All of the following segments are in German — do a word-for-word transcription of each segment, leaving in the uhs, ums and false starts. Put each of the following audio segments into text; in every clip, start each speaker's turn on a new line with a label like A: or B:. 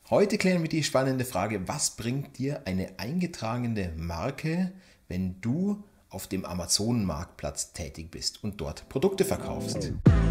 A: Heute klären wir die spannende Frage, was bringt dir eine eingetragene Marke, wenn du auf dem Amazon-Marktplatz tätig bist und dort Produkte verkaufst?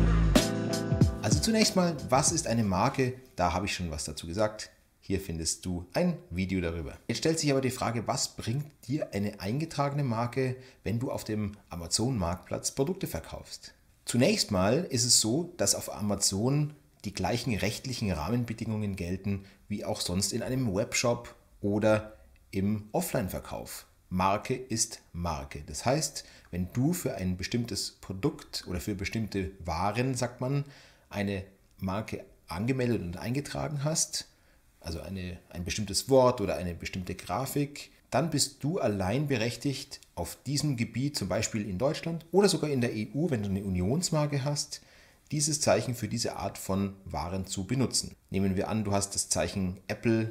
A: Also zunächst mal, was ist eine Marke? Da habe ich schon was dazu gesagt. Hier findest du ein Video darüber. Jetzt stellt sich aber die Frage, was bringt dir eine eingetragene Marke, wenn du auf dem Amazon-Marktplatz Produkte verkaufst? Zunächst mal ist es so, dass auf Amazon die gleichen rechtlichen Rahmenbedingungen gelten wie auch sonst in einem Webshop oder im Offline-Verkauf. Marke ist Marke. Das heißt, wenn du für ein bestimmtes Produkt oder für bestimmte Waren, sagt man, eine Marke angemeldet und eingetragen hast, also eine, ein bestimmtes Wort oder eine bestimmte Grafik, dann bist du allein berechtigt, auf diesem Gebiet, zum Beispiel in Deutschland oder sogar in der E U, wenn du eine Unionsmarke hast, dieses Zeichen für diese Art von Waren zu benutzen. Nehmen wir an, du hast das Zeichen Apple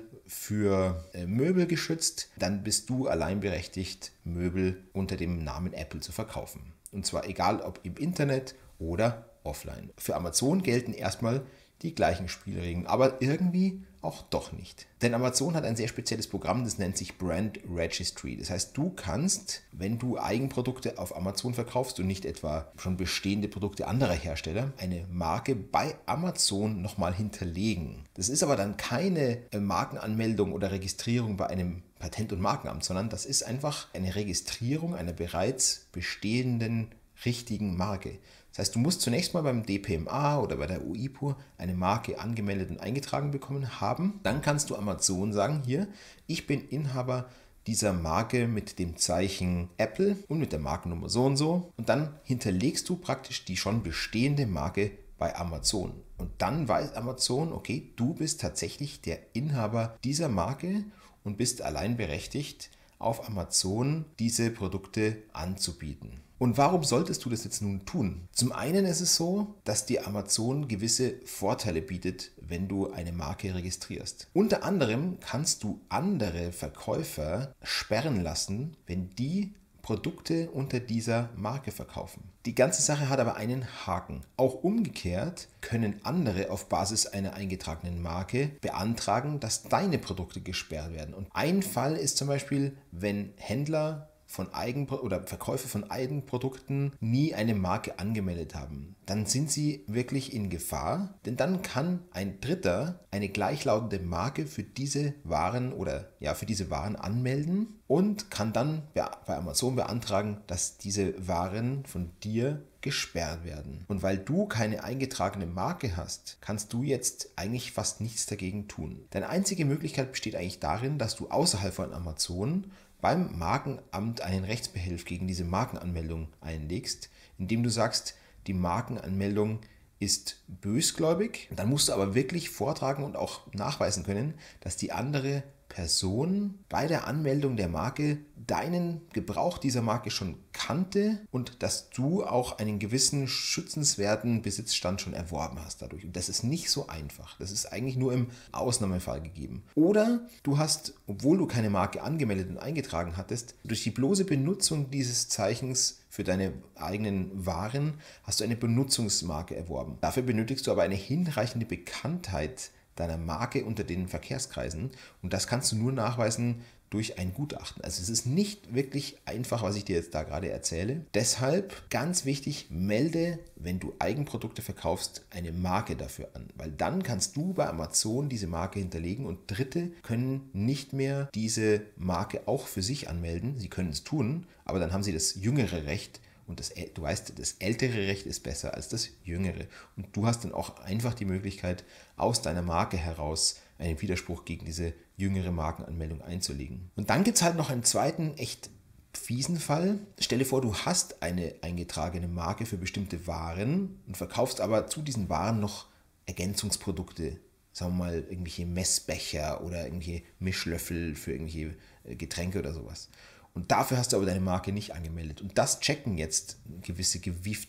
A: für äh, Möbel geschützt, dann bist du allein berechtigt, Möbel unter dem Namen Apple zu verkaufen. Und zwar egal ob im Internet oder offline. Für Amazon gelten erstmal die gleichen Spielregeln, aber irgendwie auch doch nicht. Denn Amazon hat ein sehr spezielles Programm, das nennt sich Brand Registry. Das heißt, du kannst, wenn du Eigenprodukte auf Amazon verkaufst und nicht etwa schon bestehende Produkte anderer Hersteller, eine Marke bei Amazon nochmal hinterlegen. Das ist aber dann keine Markenanmeldung oder Registrierung bei einem Patent- und Markenamt, sondern das ist einfach eine Registrierung einer bereits bestehenden richtigen Marke. Das heißt, du musst zunächst mal beim D P M A oder bei der U I P U eine Marke angemeldet und eingetragen bekommen haben. Dann kannst du Amazon sagen, hier, ich bin Inhaber dieser Marke mit dem Zeichen Apple und mit der Markennummer so und so. Und dann hinterlegst du praktisch die schon bestehende Marke bei Amazon. Und dann weiß Amazon, okay, du bist tatsächlich der Inhaber dieser Marke und bist allein berechtigt, auf Amazon diese Produkte anzubieten. Und warum solltest du das jetzt nun tun? Zum einen ist es so, dass dir Amazon gewisse Vorteile bietet, wenn du eine Marke registrierst. Unter anderem kannst du andere Verkäufer sperren lassen, wenn die Produkte unter dieser Marke verkaufen. Die ganze Sache hat aber einen Haken. Auch umgekehrt können andere auf Basis einer eingetragenen Marke beantragen, dass deine Produkte gesperrt werden. Und ein Fall ist zum Beispiel, wenn Händler von Eigen- oder Verkäufer von Eigenprodukten nie eine Marke angemeldet haben, dann sind sie wirklich in Gefahr, denn dann kann ein Dritter eine gleichlautende Marke für diese Waren oder ja für diese Waren anmelden und kann dann bei Amazon beantragen, dass diese Waren von dir gesperrt werden. Und weil du keine eingetragene Marke hast, kannst du jetzt eigentlich fast nichts dagegen tun. Deine einzige Möglichkeit besteht eigentlich darin, dass du außerhalb von Amazon beim Markenamt einen Rechtsbehelf gegen diese Markenanmeldung einlegst, indem du sagst, die Markenanmeldung ist bösgläubig. Dann musst du aber wirklich vortragen und auch nachweisen können, dass die andere Person bei der Anmeldung der Marke deinen Gebrauch dieser Marke schon kannte und dass du auch einen gewissen schützenswerten Besitzstand schon erworben hast dadurch. Und das ist nicht so einfach. Das ist eigentlich nur im Ausnahmefall gegeben. Oder du hast, obwohl du keine Marke angemeldet und eingetragen hattest, durch die bloße Benutzung dieses Zeichens für deine eigenen Waren hast du eine Benutzungsmarke erworben. Dafür benötigst du aber eine hinreichende Bekanntheit deiner Marke unter den Verkehrskreisen und das kannst du nur nachweisen durch ein Gutachten. Also es ist nicht wirklich einfach, was ich dir jetzt da gerade erzähle. Deshalb ganz wichtig, melde, wenn du Eigenprodukte verkaufst, eine Marke dafür an, weil dann kannst du bei Amazon diese Marke hinterlegen und Dritte können nicht mehr diese Marke auch für sich anmelden. Sie können es tun, aber dann haben sie das jüngere Recht. Und das, du weißt, das ältere Recht ist besser als das jüngere. Und du hast dann auch einfach die Möglichkeit, aus deiner Marke heraus einen Widerspruch gegen diese jüngere Markenanmeldung einzulegen. Und dann gibt es halt noch einen zweiten, echt fiesen Fall. Stelle vor, du hast eine eingetragene Marke für bestimmte Waren und verkaufst aber zu diesen Waren noch Ergänzungsprodukte. Sagen wir mal, irgendwelche Messbecher oder irgendwelche Mischlöffel für irgendwelche Getränke oder sowas. Und dafür hast du aber deine Marke nicht angemeldet. Und das checken jetzt gewisse gewiefte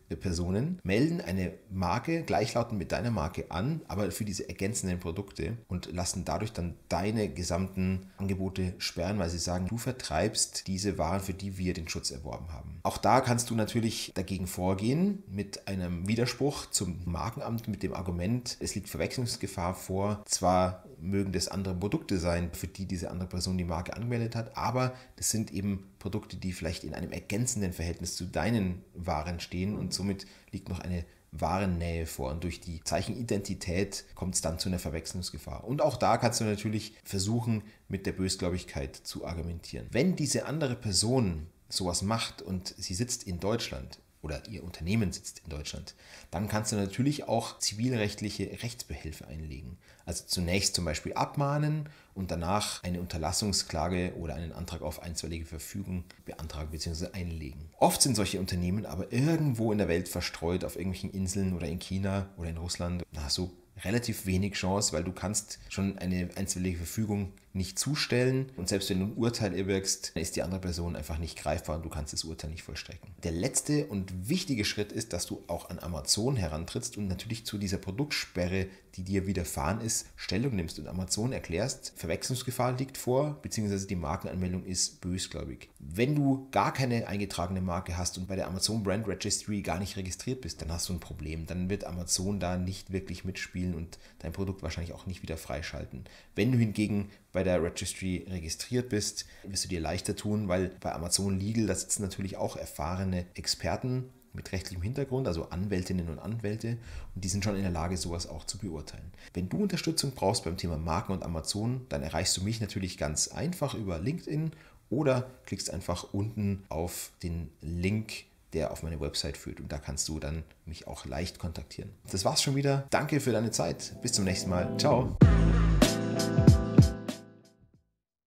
A: Personen melden eine Marke gleichlautend mit deiner Marke an, aber für diese ergänzenden Produkte und lassen dadurch dann deine gesamten Angebote sperren, weil sie sagen, du vertreibst diese Waren, für die wir den Schutz erworben haben. Auch da kannst du natürlich dagegen vorgehen mit einem Widerspruch zum Markenamt mit dem Argument, es liegt Verwechslungsgefahr vor. Zwar mögen das andere Produkte sein, für die diese andere Person die Marke angemeldet hat, aber das sind eben Produkte, die vielleicht in einem ergänzenden Verhältnis zu deinen Waren stehen und somit liegt noch eine Warennähe vor. Und durch die Zeichenidentität kommt es dann zu einer Verwechslungsgefahr. Und auch da kannst du natürlich versuchen, mit der Bösgläubigkeit zu argumentieren. Wenn diese andere Person sowas macht und sie sitzt in Deutschland oder ihr Unternehmen sitzt in Deutschland, dann kannst du natürlich auch zivilrechtliche Rechtsbehelfe einlegen. Also zunächst zum Beispiel abmahnen und danach eine Unterlassungsklage oder einen Antrag auf einstweilige Verfügung beantragen bzw. einlegen. Oft sind solche Unternehmen aber irgendwo in der Welt verstreut, auf irgendwelchen Inseln oder in China oder in Russland. Da hast du relativ wenig Chance, weil du kannst schon eine einstweilige Verfügung nicht zustellen und selbst wenn du ein Urteil erwirkst, dann ist die andere Person einfach nicht greifbar und du kannst das Urteil nicht vollstrecken. Der letzte und wichtige Schritt ist, dass du auch an Amazon herantrittst und natürlich zu dieser Produktsperre, die dir widerfahren ist, Stellung nimmst und Amazon erklärst, Verwechslungsgefahr liegt vor, beziehungsweise die Markenanmeldung ist bösgläubig. Wenn du gar keine eingetragene Marke hast und bei der Amazon Brand Registry gar nicht registriert bist, dann hast du ein Problem. Dann wird Amazon da nicht wirklich mitspielen und dein Produkt wahrscheinlich auch nicht wieder freischalten. Wenn du hingegen bei der Registry registriert bist, wirst du dir leichter tun, weil bei Amazon Legal, da sitzen natürlich auch erfahrene Experten mit rechtlichem Hintergrund, also Anwältinnen und Anwälte, und die sind schon in der Lage, sowas auch zu beurteilen. Wenn du Unterstützung brauchst beim Thema Marken und Amazon, dann erreichst du mich natürlich ganz einfach über LinkedIn oder klickst einfach unten auf den Link, der auf meine Website führt, und da kannst du dann mich auch leicht kontaktieren. Das war's schon wieder. Danke für deine Zeit. Bis zum nächsten Mal. Ciao.